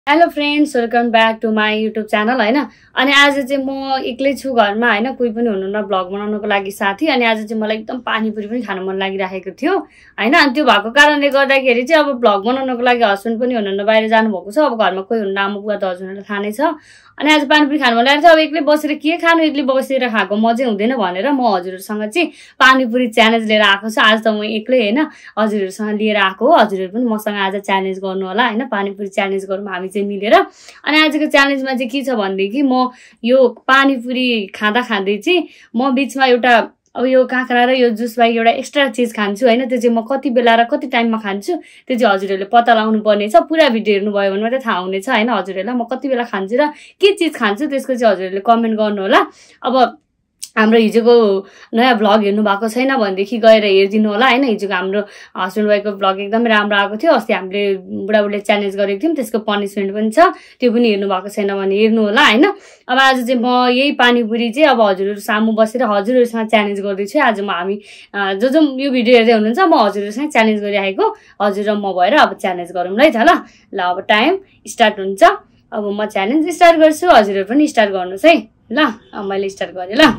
Hello friends, welcome back to my YouTube channel हैन। अनि आज चाहिँ म एक्लै छु घरमा हैन, कोही पनि हुनुहुन्न भ्लग बनाउनको लागि साथी। अनि आज चाहिँ मलाई एकदम पानीपुरी पनि खान मन लागिरहेको थियो हैन। अनि त्यो भएको कारणले गर्दाखेरि चाहिँ अब भ्लग बनाउनको लागि हस्बेन्ड पनि हुनुहुन्न, बाहिर जानुभएको छ। अब घरमा कोही हुन्न, आमा बुवा दाजुहरूले थाहा नै छ। अनि आज पानीपुरी खान मन लागेको थियो। अब एक्लै बसेर के खानु, एक्लै बसेर खाएको मजै हुँदैन भनेर म हजुरहरूसँग चाहिँ पानीपुरी च्यालेन्ज लिएर आएको छु। आज त म एक्लै हैन, हजुरहरूसँग लिएर आएको हो। हजुरहरू पनि मसँग आज च्यालेन्ज गर्नु होला हैन, पानीपुरी च्यालेन्ज गरौँ हामी चाहिँ मिलेर। अनि आजको च्यालेन्जमा चाहिँ के छ भनेदेखि म यो पानीपुरी खाँदा खाँदै चाहिँ म बीचमा एउटा अब यो काँक्रा र यो जुस बाहेक एउटा एक्स्ट्रा चिज खान्छु हैन। त्यो चाहिँ म कति बेला र कति टाइममा खान्छु त्यो चाहिँ हजुरहरूले पत्ता लगाउनु पर्ने छ। पुरा भिडियो हेर्नुभयो भने मात्रै थाहा हुनेछ हैन हजुरहरूलाई म कति बेला खान्छु र के चिज खान्छु त्यसको चाहिँ हजुरहरूले कमेन्ट गर्नु होला। अब हाम्रो हिजोको नयाँ भ्लग हेर्नु भएको छैन भनेदेखि गएर हेरिदिनु होला हैन। हिजोको हाम्रो हस्बेन्ड वाइफको भ्लग एकदमै राम्रो आएको थियो। अस्ति हामीले बुढाबुढीले च्यालेन्ज गरेको थियौँ, त्यसको पनिसमेन्ट पनि छ, त्यो पनि हेर्नु भएको छैन भने हेर्नु होला हैन। अब आज चाहिँ म यही पानीपुरी चाहिँ अब हजुरहरू सामु बसेर हजुरहरूसँग च्यालेन्ज गर्दैछु। आज हामी जो यो भिडियो हेर्दै हुनुहुन्छ म हजुरहरूसँग च्यालेन्ज गरिरहेको, हजुर र म भएर अब च्यालेन्ज गरौँ है त। ल अब टाइम स्टार्ट हुन्छ। अब म च्यालेन्ज स्टार्ट गर्छु, हजुरहरू पनि स्टार्ट गर्नुहोस् है। ल अब मैले स्टार्ट गरेँ ल।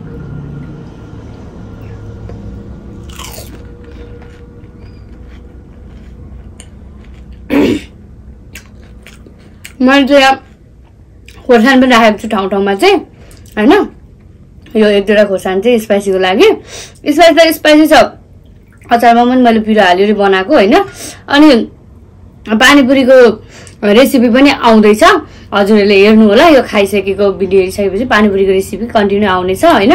मैले चाहिँ खोर्सानी पनि राखेको छु ठाउँ ठाउँमा चाहिँ हैन। यो एक दुईवटा खोर्सानी चाहिँ स्पाइसीको लागि, स्पाइसी त स्पाइसी छ, अचारमा पनि मैले पिरो हालेर बनाएको हैन। अनि पानीपुरीको रेसिपी पनि आउँदैछ, हजुरहरूले हेर्नु होला। यो खाइसकेको भिडियो हेरिसकेपछि पानीपुरीको रेसिपी कन्टिन्यू आउनेछ हैन।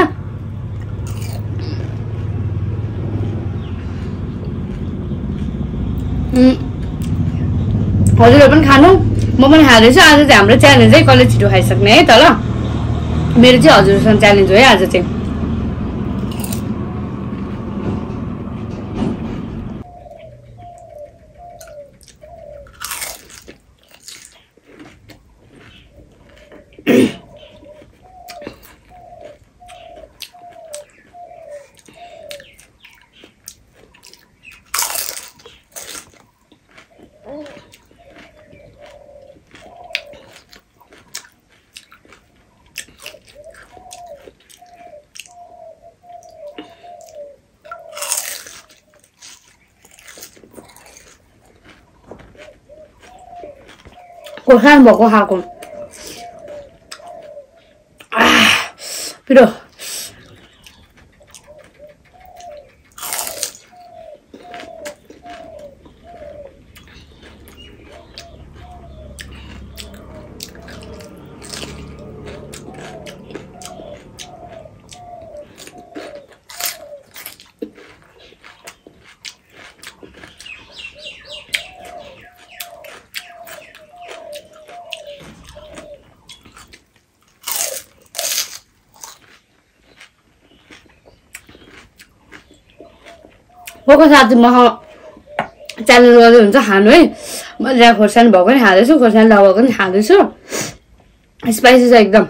हजुरहरू पनि खानु, म पनि खाँदैछु। आज चाहिँ हाम्रो च्यालेन्ज है कसले छिटो खाइसक्ने है त। ल मेरो चाहिँ हजुरहरूसँग च्यालेन्ज हो है आज चाहिँ। खोर्सानी भएको खाएको पिरो भएको साथी म च्यालेन्ज गर्दै हुन्छ खानु है। मैले यहाँ खोर्सानी भएको पनि खाँदैछु, खोर्सानी लगाएको पनि खाँदैछु, स्पाइसी छ एकदम।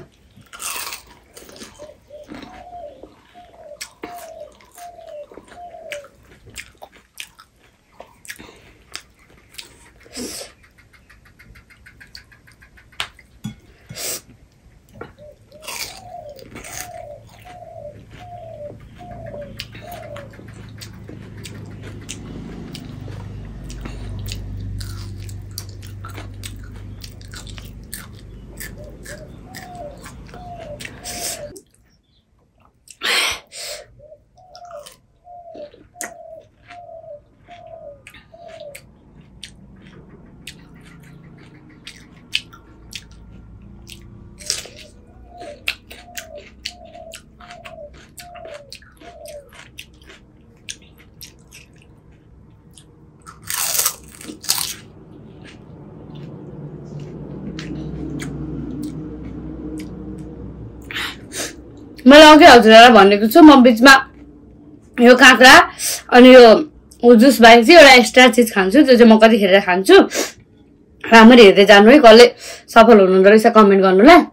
मैले अघि हजुरहरूलाई भनेको छु म बिचमा यो काँक्रा अनि यो जुस बाहेक चाहिँ एउटा एक्स्ट्रा चिज खान्छु, त्यो चाहिँ म कतिखेर खान्छु। राम्ररी हेर्दै जानु है, कसले सफल हुनुहुँदो रहेछ कमेन्ट गर्नु ल।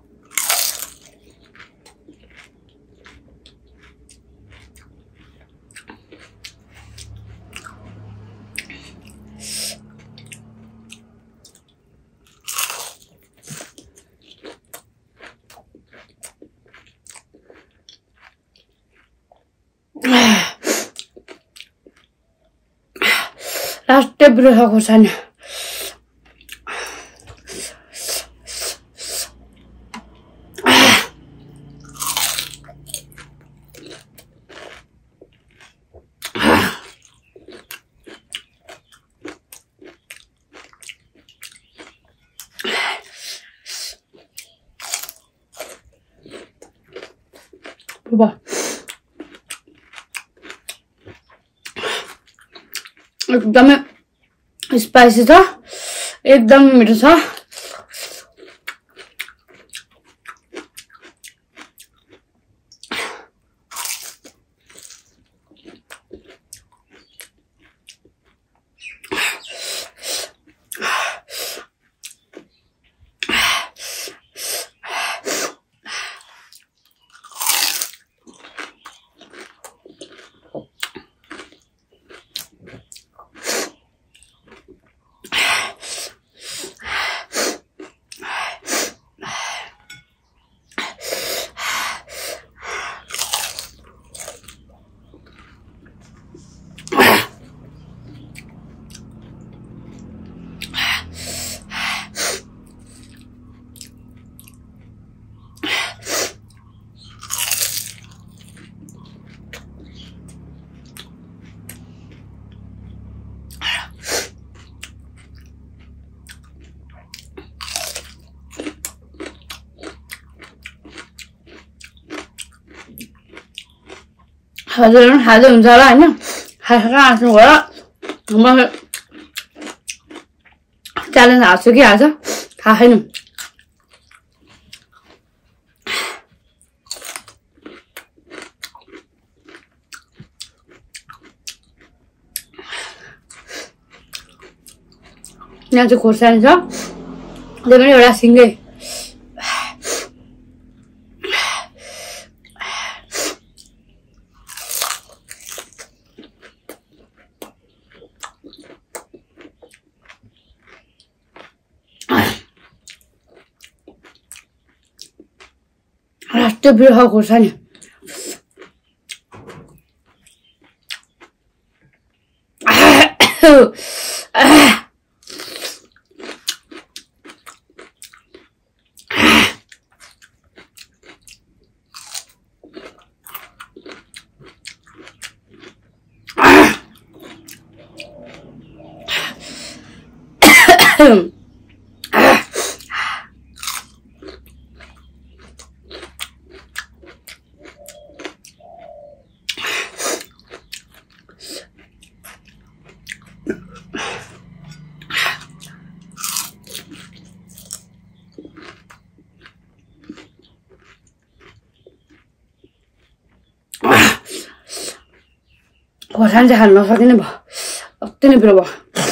लास्ट बिरुवा खोर्सानी एकदमै स्पाइसी छ एकदम मिठो छ हजुर खाँदै हुन्छ होला हैन खासमा हाँस्नु भयो म च्यालेन्ज हाँस्छु कि आज थाहा छैन यहाँ चाहिँ खोर्सानी छ त्यो पनि एउटा सिङ्गै 라스트 비루와 खोर्सानी खोर्सानी चाहिँ खानु नसकिने भयो अति नै पिरो भयो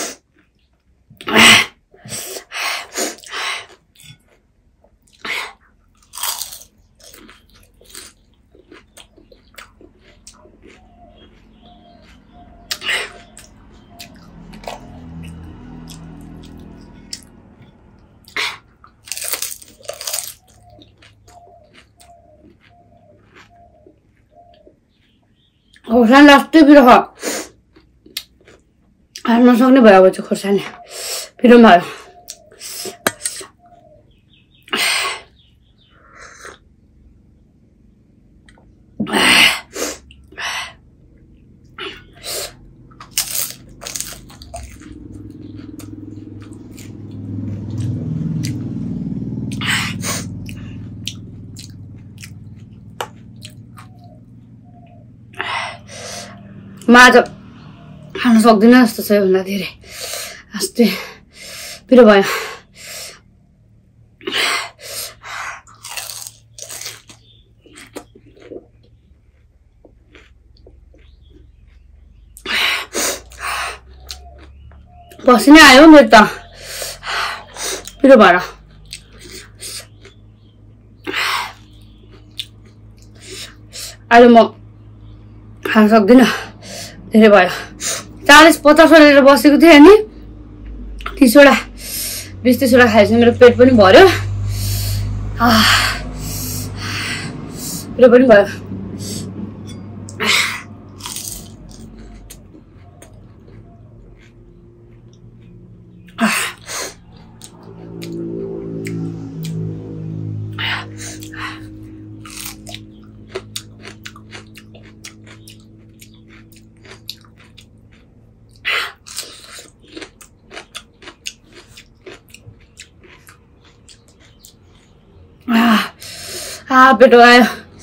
खोर्सानी लास्टै पिरो खानु नसक्ने भयो अब चाहिँ खोर्सानी पिरो भयो म आज खान सक्दिनँ जस्तो छ योभन्दा धेरै अस्ति पिरो भयो पसिनै आयो मेरो त पिरो भएर अहिले म खान सक्दिनँ धेरै भयो 40-50 लिएर बसेको थिएँ नि 30वटा 20-30वटा खाएपछि मेरो पेट पनि भर्यो पिरो पनि भयो पेट आयो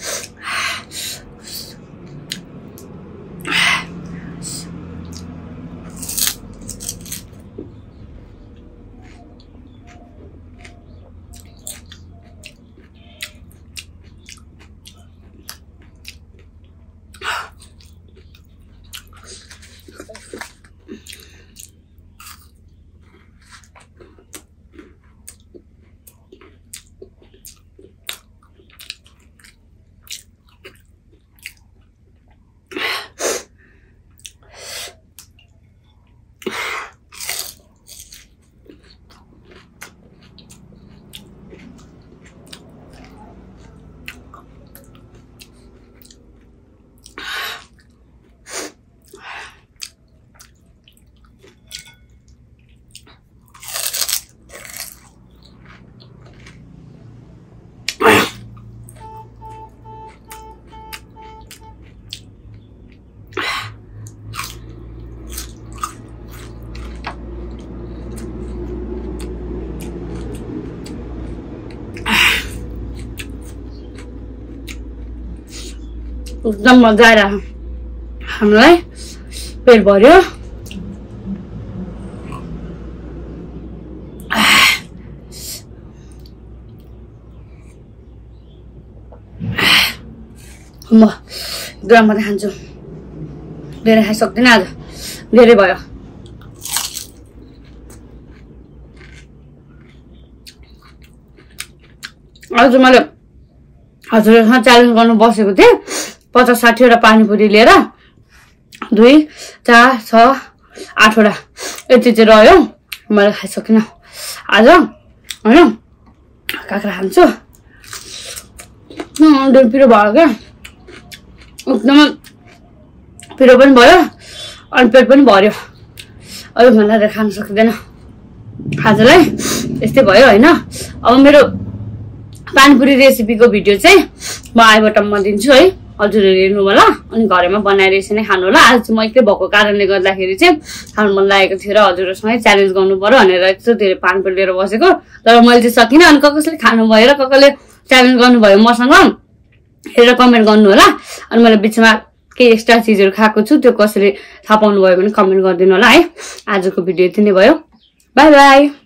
एकदम मजा आइरहेको हामीलाई पेट भर्यो म ग्राम मात्रै खान्छु धेरै खाइसक्दिनँ आज धेरै भयो आज मैले हजुरसँग च्यालेन्ज गर्नु बसेको थिएँ 50-60 वटा पानीपुरी लिएर 2 4 6 8 वटा यति चाहिँ रह्यो मैले खाइसकिनँ आज हैन काँक्रा खान्छु पिरो भयो क्या एकदम पिरो पनि भयो अनि पेट पनि भर्यो अरू भन्दा खान सक्दैन आजलाई यस्तै भयो हैन अब मेरो पानीपुरी रेसिपीको भिडियो चाहिँ म आइबटममा दिन्छु है हजुरहरु हेर्नु होला अनि घरमा बनाएर यसरी नै खानु होला आज चाहिँ म एक्लै भएको कारणले गर्दाखेरि चाहिँ खानु मन लागेको थियो र हजुरहरुसँगै च्यालेन्ज गर्नु पर्यो भनेर यस्तो धेरै पानीपुरी लिएर बसेको तर मैले चाहिँ सकिनँ अनि कसले खानु भयो र कसले च्यालेन्ज गर्नु भयो मसँग हेरेर कमेन्ट गर्नु होला अनि मैले बिचमा केही एक्स्ट्रा चीजहरु खाएको छु त्यो कसले थाहा पाउनु भयो भने कमेन्ट गरिदिनु होला है आजको भिडियो यति नै भयो बाइ बाइ